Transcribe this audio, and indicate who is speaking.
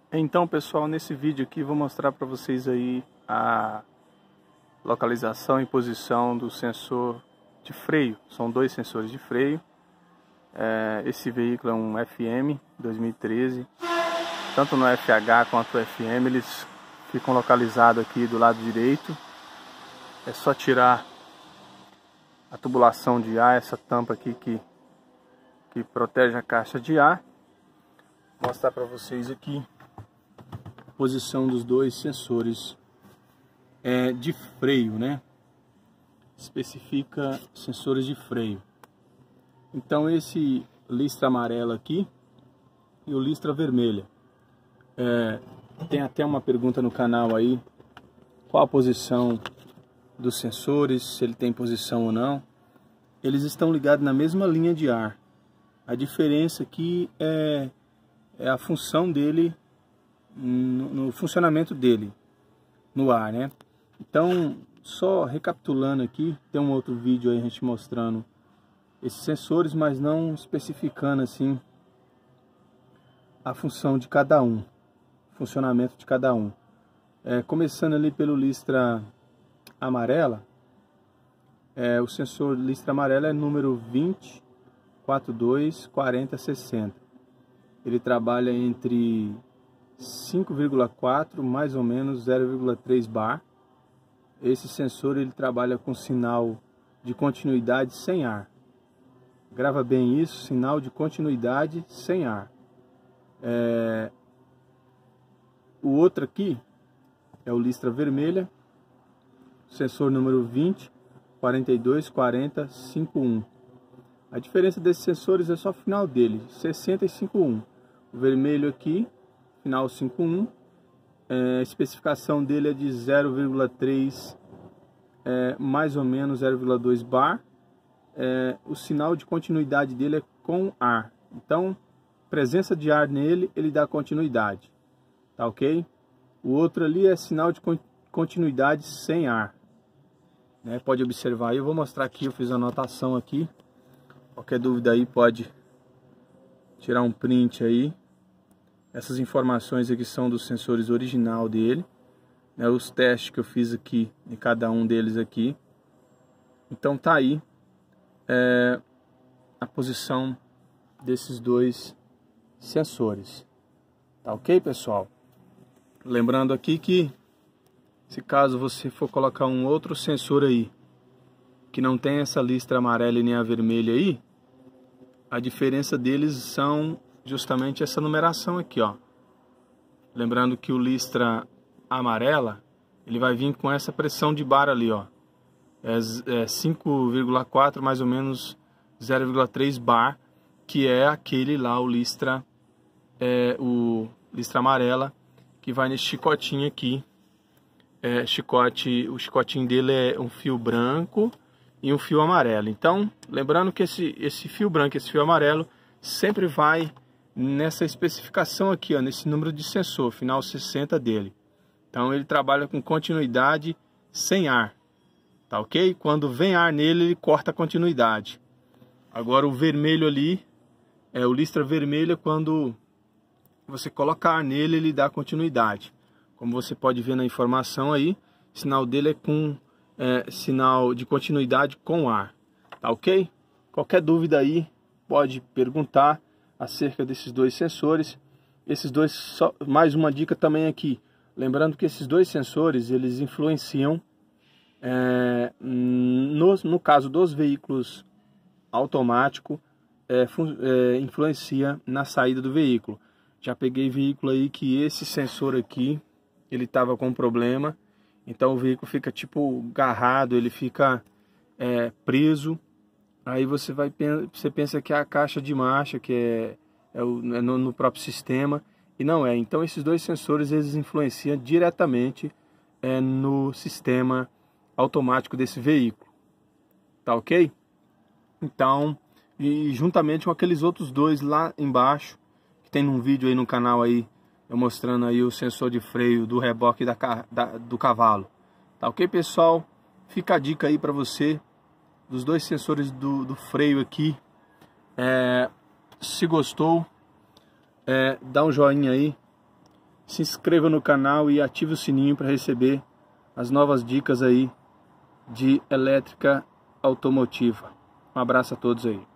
Speaker 1: Então, pessoal, nesse vídeo aqui vou mostrar para vocês aí a localização e posição do sensor de freio. São dois sensores de freio. Esse veículo é um FM 2013. Tanto no FH quanto no FM eles ficam localizados aqui do lado direito. É só tirar a tubulação de ar, essa tampa aqui que protege a caixa de ar. Vou mostrar para vocês aqui a posição dos dois sensores de freio, né? Especifica sensores de freio. Então esse listra amarela aqui e o listra vermelha. Tem até uma pergunta no canal aí, qual a posição dos sensores, se ele tem posição ou não. Eles estão ligados na mesma linha de ar. A diferença aqui é a função dele, no funcionamento dele no ar, né? Então, só recapitulando aqui, tem um outro vídeo aí a gente mostrando esses sensores, mas não especificando assim a função de cada um, funcionamento de cada um. Começando ali pelo listra amarela, o sensor listra amarela é número 20 42 40 60. Ele trabalha entre 5,4 mais ou menos 0,3 bar. Esse sensor ele trabalha com sinal de continuidade sem ar. Grava bem isso, sinal de continuidade sem ar. O outro aqui é o listra vermelha, sensor número 20 42 40 51. A diferença desses sensores é só o final dele, 60 e 51. O vermelho aqui, final 51, a especificação dele é de 0,3, mais ou menos 0,2 bar. O sinal de continuidade dele é com ar. Então, presença de ar nele, ele dá continuidade. Tá ok? O outro ali é sinal de continuidade sem ar. Pode observar aí, eu vou mostrar aqui, eu fiz a anotação aqui. Qualquer dúvida aí pode tirar um print aí. Essas informações aqui são dos sensores original dele, os testes que eu fiz aqui em cada um deles aqui. Então tá aí a posição desses dois sensores. Tá ok, pessoal? Lembrando aqui que se caso você for colocar um outro sensor aí que não tem essa listra amarela e nem a vermelha aí, a diferença deles são justamente essa numeração aqui, ó. Lembrando que o listra amarela, ele vai vir com essa pressão de bar ali, ó. 5,4 mais ou menos 0,3 bar, que é aquele lá, o listra amarela, que vai nesse chicotinho aqui. O chicotinho dele é um fio branco e um fio amarelo. Então, lembrando que esse fio branco e esse fio amarelo sempre vai nessa especificação aqui, ó, nesse número de sensor, final 60 dele. Então ele trabalha com continuidade sem ar, tá ok? Quando vem ar nele, ele corta a continuidade. Agora o vermelho ali, o listra vermelho, quando você coloca ar nele, ele dá continuidade. Como você pode ver na informação aí, o sinal dele é com sinal de continuidade com ar, tá ok? Qualquer dúvida aí, pode perguntar acerca desses dois sensores. Esses dois, mais uma dica também aqui, lembrando que esses dois sensores eles influenciam no caso dos veículos automáticos, influencia na saída do veículo. Já peguei veículo aí que esse sensor aqui ele estava com problema, então o veículo fica tipo garrado, ele fica preso. Aí você pensa que é a caixa de marcha, que é no próprio sistema, e não é. Então esses dois sensores eles influenciam diretamente no sistema automático desse veículo, tá ok? Então, e juntamente com aqueles outros dois lá embaixo, que tem num vídeo aí no canal aí, eu mostrando aí o sensor de freio do reboque do cavalo, tá ok, pessoal? Fica a dica aí para você dos dois sensores do freio aqui. Se gostou, dá um joinha aí, Se inscreva no canal e ative o sininho para receber as novas dicas aí de elétrica automotiva. Um abraço a todos aí.